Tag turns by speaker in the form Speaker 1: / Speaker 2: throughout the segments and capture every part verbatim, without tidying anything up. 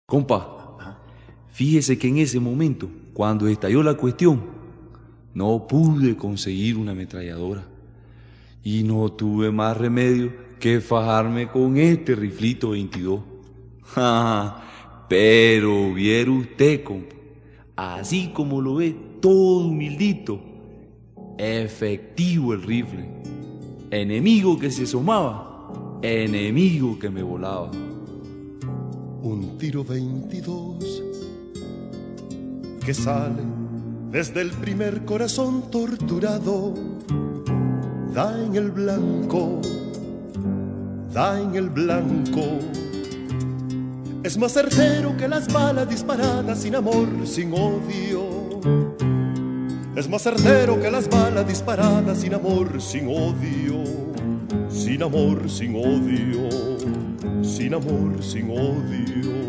Speaker 1: Compa, fíjese que en ese momento, cuando estalló la cuestión, no pude conseguir una ametralladora. Y no tuve más remedio que fajarme con este riflito veintidós. Pero viera usted, compa, así como lo ve, todo humildito, efectivo el rifle. Enemigo que se asomaba, enemigo que me volaba.
Speaker 2: Un tiro veintidós que sale desde el primer corazón torturado, da en el blanco, da en el blanco. Es más certero que las balas disparadas sin amor, sin odio. Es más certero que las balas disparadas sin amor, sin odio. Sin amor, sin odio. Sin amor, sin odio.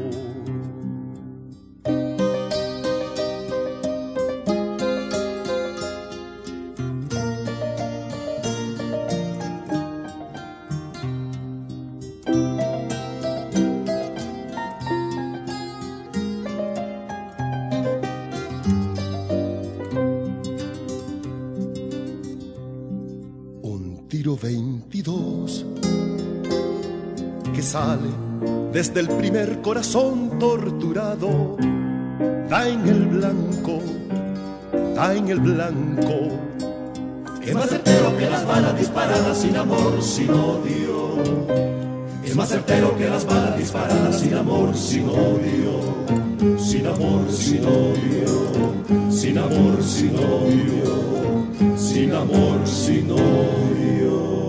Speaker 2: Un tiro veintidós que sale desde el primer corazón torturado, da en el blanco, da en el blanco.
Speaker 3: Es más certero que las balas disparadas sin amor, sin odio. Es más certero que las balas disparadas sin amor, sin odio. Sin amor, sin odio. Sin amor, sin odio. Sin amor, sin odio.